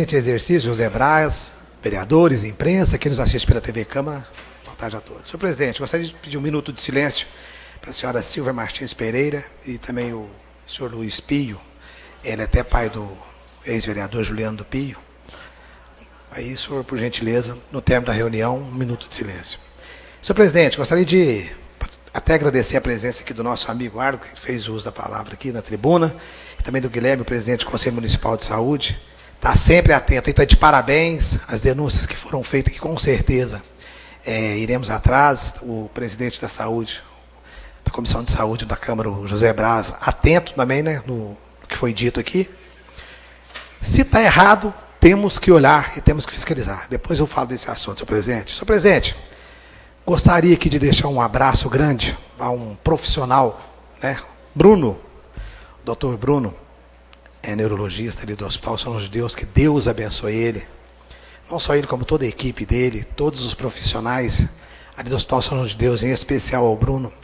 Exercício, José Braz, vereadores, imprensa, quem nos assiste pela TV Câmara, boa tarde a todos. Senhor presidente, gostaria de pedir um minuto de silêncio para a senhora Silvia Martins Pereira e também o senhor Luiz Pio, ele é até pai do ex-vereador Juliano do Pio. Aí, senhor, por gentileza, no término da reunião, um minuto de silêncio. Senhor presidente, gostaria de até agradecer a presença aqui do nosso amigo Argo, que fez uso da palavra aqui na tribuna, e também do Guilherme, o presidente do Conselho Municipal de Saúde. Está sempre atento, então de parabéns às denúncias que foram feitas, que com certeza iremos atrás. O presidente da saúde, da Comissão de Saúde da Câmara, o José Braz, atento também, né, no que foi dito aqui. Se está errado, temos que olhar e temos que fiscalizar. Depois eu falo desse assunto, senhor presidente. Senhor presidente, gostaria aqui de deixar um abraço grande a um profissional, né, Bruno, doutor Bruno, é neurologista ali do Hospital São João de Deus, que Deus abençoe ele, não só ele, como toda a equipe dele, todos os profissionais ali do Hospital São João de Deus, em especial ao Bruno,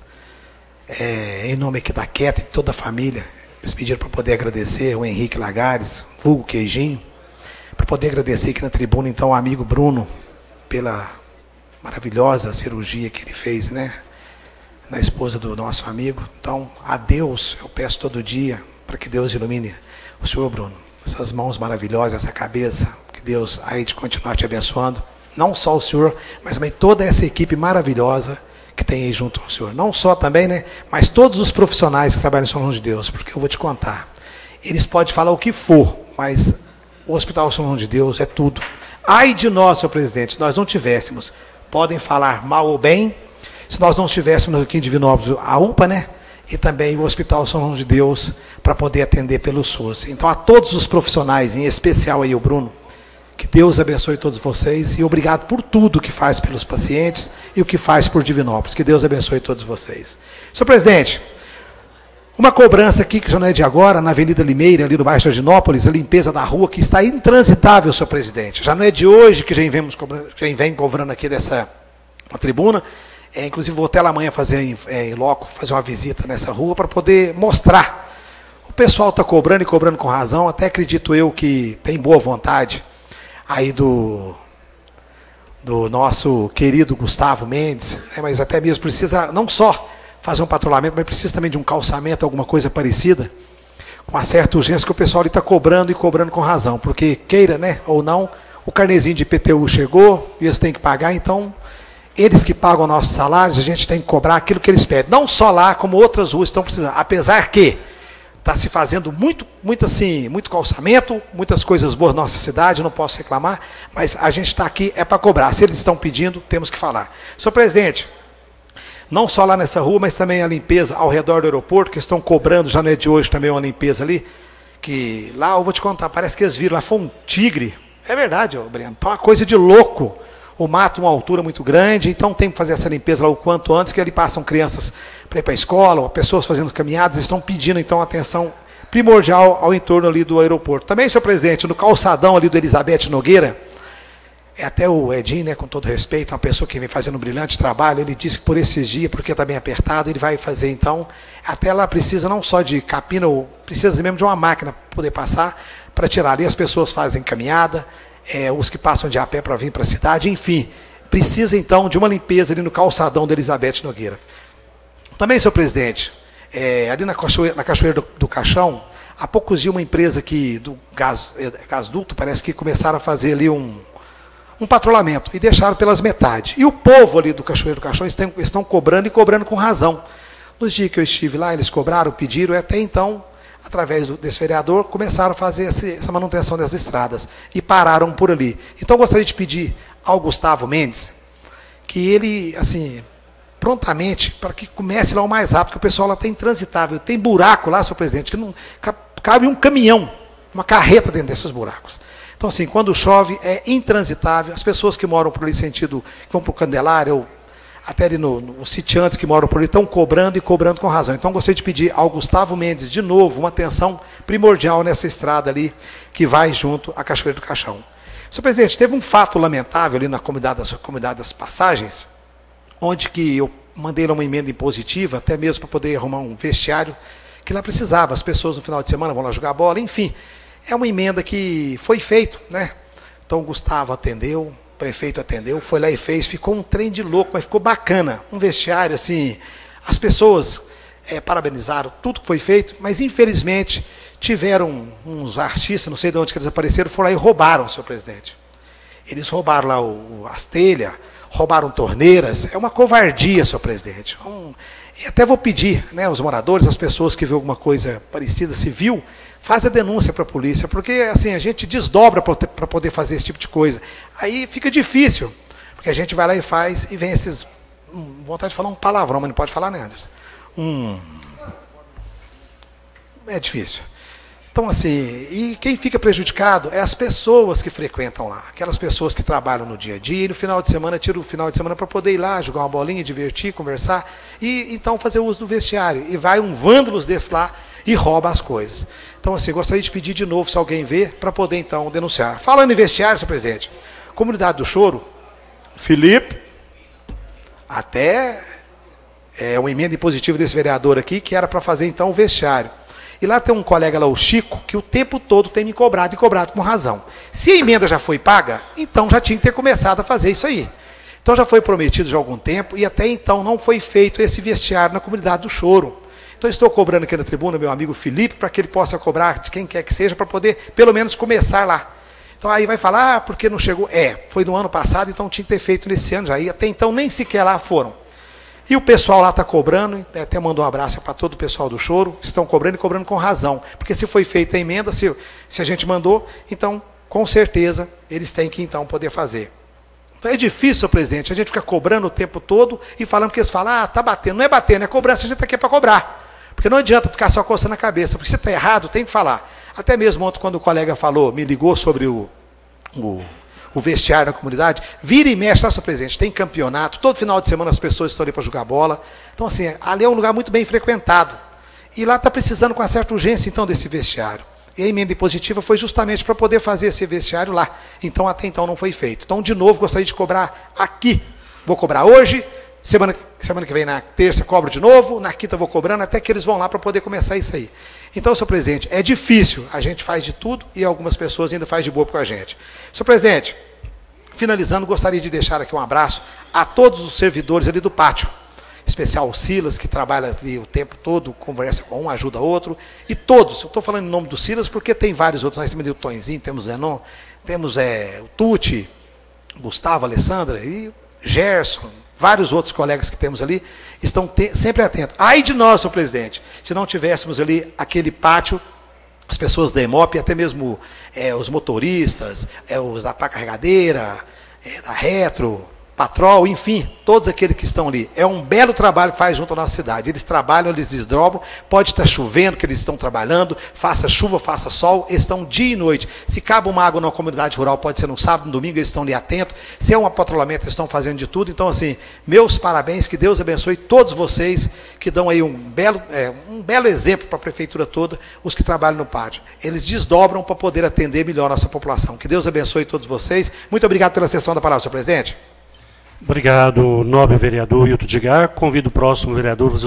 em nome aqui da Queta e toda a família. Eles pediram para poder agradecer o Henrique Lagares, vulgo Queijinho, para poder agradecer aqui na tribuna, então, o amigo Bruno, pela maravilhosa cirurgia que ele fez, né, na esposa do nosso amigo. Então, a Deus, eu peço todo dia, para que Deus ilumine o senhor, Bruno, essas mãos maravilhosas, essa cabeça, que Deus aí de continuar te abençoando, não só o senhor, mas também toda essa equipe maravilhosa que tem aí junto ao senhor, não só também, né, mas todos os profissionais que trabalham em São João de Deus, porque eu vou te contar, eles podem falar o que for, mas o Hospital São João de Deus é tudo. Ai de nós, senhor presidente, se nós não tivéssemos, podem falar mal ou bem, se nós não tivéssemos aqui em Divinópolis a UPA, né, e também o Hospital São João de Deus, para poder atender pelo SUS. Então, a todos os profissionais, em especial aí o Bruno, que Deus abençoe todos vocês, e obrigado por tudo que faz pelos pacientes e o que faz por Divinópolis. Que Deus abençoe todos vocês. Senhor presidente, uma cobrança aqui, que já não é de agora, na Avenida Limeira, ali no bairro de Jardinópolis, a limpeza da rua, que está intransitável, senhor presidente. Já não é de hoje que já vem cobrando aqui dessa tribuna. Inclusive, vou até lá amanhã fazer em loco, fazer uma visita nessa rua para poder mostrar. O pessoal está cobrando e cobrando com razão, até acredito eu que tem boa vontade aí do nosso querido Gustavo Mendes, né, mas até mesmo precisa não só fazer um patrulhamento, mas precisa também de um calçamento, alguma coisa parecida, com uma certa urgência, que o pessoal está cobrando e cobrando com razão, porque queira, né, ou não, o carnezinho de IPTU chegou e eles têm que pagar, então eles que pagam nossos salários, a gente tem que cobrar aquilo que eles pedem. Não só lá, como outras ruas estão precisando. Apesar que está se fazendo muito calçamento, muitas coisas boas na nossa cidade, não posso reclamar, mas a gente está aqui para cobrar. Se eles estão pedindo, temos que falar. Senhor presidente, não só lá nessa rua, mas também a limpeza ao redor do aeroporto, que estão cobrando, já não é de hoje também uma limpeza ali, que lá, eu vou te contar, parece que eles viram, lá foi um tigre. É verdade, Breno, então é uma coisa de louco. O mato, uma altura muito grande, então tem que fazer essa limpeza lá o quanto antes, que ali passam crianças para ir para a escola, ou pessoas fazendo caminhadas, estão pedindo então atenção primordial ao entorno ali do aeroporto. Também, senhor presidente, no calçadão ali do Elizabeth Nogueira, até o Edinho, né, com todo respeito, uma pessoa que vem fazendo um brilhante trabalho, ele disse que por esses dias, porque está bem apertado, ele vai fazer então, até lá precisa não só de capina, ou precisa mesmo de uma máquina para poder passar, para tirar ali, as pessoas fazem caminhada, os que passam de a pé para vir para a cidade, enfim, precisa então de uma limpeza ali no calçadão da Elizabeth Nogueira. Também, senhor presidente, ali na Cachoeira do Caixão, há poucos dias uma empresa que, do gasduto, parece que começaram a fazer ali um patrulhamento e deixaram pelas metades. E o povo ali do Cachoeira do Caixão estão cobrando e cobrando com razão. Nos dias que eu estive lá, eles cobraram, pediram, e até então, através desse vereador, começaram a fazer essa manutenção das estradas e pararam por ali. Então, eu gostaria de pedir ao Gustavo Mendes que ele, assim, prontamente, para que comece lá o mais rápido, porque o pessoal lá está intransitável, tem buraco lá, senhor presidente, que não cabe um caminhão, uma carreta dentro desses buracos. Então, assim, quando chove, é intransitável, as pessoas que moram por ali, sentido, que vão para o Candelária, ou até ali nos sitiantes que moram por ali, estão cobrando e cobrando com razão. Então, gostaria de pedir ao Gustavo Mendes, de novo, uma atenção primordial nessa estrada ali, que vai junto à Cachoeira do Caixão. Senhor presidente, teve um fato lamentável ali na comunidade das Passagens, onde que eu mandei lá uma emenda impositiva, até mesmo para poder arrumar um vestiário, que lá precisava. As pessoas no final de semana vão lá jogar bola, enfim. É uma emenda que foi feita, né? Então o Gustavo atendeu, o prefeito atendeu, foi lá e fez, ficou um trem de louco, mas ficou bacana. Um vestiário, assim, as pessoas parabenizaram tudo que foi feito, mas infelizmente tiveram uns artistas, não sei de onde que eles apareceram, foram lá e roubaram, senhor presidente. Eles roubaram lá as telhas, roubaram torneiras, é uma covardia, senhor presidente. E até vou pedir, né, aos moradores, às pessoas que viram alguma coisa parecida, se viu, faz a denúncia para a polícia, porque assim, a gente desdobra para poder fazer esse tipo de coisa. Aí fica difícil, porque a gente vai lá e faz, e vem esses... vontade de falar um palavrão, mas não pode falar, né, Anderson? É difícil. Então, assim, e quem fica prejudicado é as pessoas que frequentam lá, aquelas pessoas que trabalham no dia a dia, e no final de semana, tira o final de semana para poder ir lá, jogar uma bolinha, divertir, conversar, e então fazer uso do vestiário. E vai um vândalos desse lá e rouba as coisas. Então, assim, gostaria de pedir de novo, se alguém ver, para poder, então, denunciar. Falando em vestiário, senhor presidente, Comunidade do Choro, Felipe, até uma emenda impositiva desse vereador aqui, que era para fazer, então, o vestiário. E lá tem um colega lá, o Chico, que o tempo todo tem me cobrado, e cobrado com razão. Se a emenda já foi paga, então já tinha que ter começado a fazer isso aí. Então já foi prometido já há algum tempo, e até então não foi feito esse vestiário na Comunidade do Choro. Então estou cobrando aqui na tribuna, meu amigo Felipe, para que ele possa cobrar de quem quer que seja, para poder pelo menos começar lá. Então aí vai falar, porque não chegou? Foi no ano passado, então tinha que ter feito nesse ano já. E até então nem sequer lá foram. E o pessoal lá está cobrando, até mandou um abraço para todo o pessoal do Choro, estão cobrando e cobrando com razão. Porque se foi feita a emenda, se a gente mandou, então, com certeza, eles têm que, então, poder fazer. Então é difícil, senhor presidente, a gente fica cobrando o tempo todo e falando que eles falam, está batendo. Não é batendo, é cobrança, a gente está aqui para cobrar. Porque não adianta ficar só coçando a cabeça, porque se está errado, tem que falar. Até mesmo ontem, quando o colega falou, me ligou sobre o vestiário na comunidade, vira e mexe, tá, senhor presidente, tem campeonato, todo final de semana as pessoas estão ali para jogar bola. Então, assim, ali é um lugar muito bem frequentado. E lá está precisando com uma certa urgência, então, desse vestiário. E a emenda impositiva foi justamente para poder fazer esse vestiário lá. Então, até então, não foi feito. Então, de novo, gostaria de cobrar aqui. Vou cobrar hoje, semana que vem, na terça, cobro de novo, na quinta vou cobrando, até que eles vão lá para poder começar isso aí. Então, senhor presidente, é difícil, a gente faz de tudo e algumas pessoas ainda fazem de boa com a gente. Senhor presidente, finalizando, gostaria de deixar aqui um abraço a todos os servidores ali do pátio, em especial o Silas, que trabalha ali o tempo todo, conversa com um, ajuda outro, e todos, eu estou falando em nome do Silas, porque tem vários outros, nós temos o Tonzinho, temos o Zenon, temos o Tuti, Gustavo, Alessandra, e Gerson, vários outros colegas que temos ali, estão sempre atentos. Ai de nós, senhor presidente, se não tivéssemos ali aquele pátio, as pessoas da EMOP, até mesmo os motoristas, os da pá carregadeira, da Retro, Patrol, enfim, todos aqueles que estão ali. É um belo trabalho que faz junto à nossa cidade. Eles trabalham, eles desdobram, pode estar chovendo, que eles estão trabalhando, faça chuva, faça sol, eles estão dia e noite. Se cabe uma água na comunidade rural, pode ser no sábado, no domingo, eles estão ali atentos. Se é um patrulhamento, eles estão fazendo de tudo. Então, assim, meus parabéns, que Deus abençoe todos vocês que dão aí um belo exemplo para a prefeitura toda, os que trabalham no pátio. Eles desdobram para poder atender melhor a nossa população. Que Deus abençoe todos vocês. Muito obrigado pela sessão da palavra, senhor presidente. Obrigado, nobre vereador Hilton Edgar. Convido o próximo vereador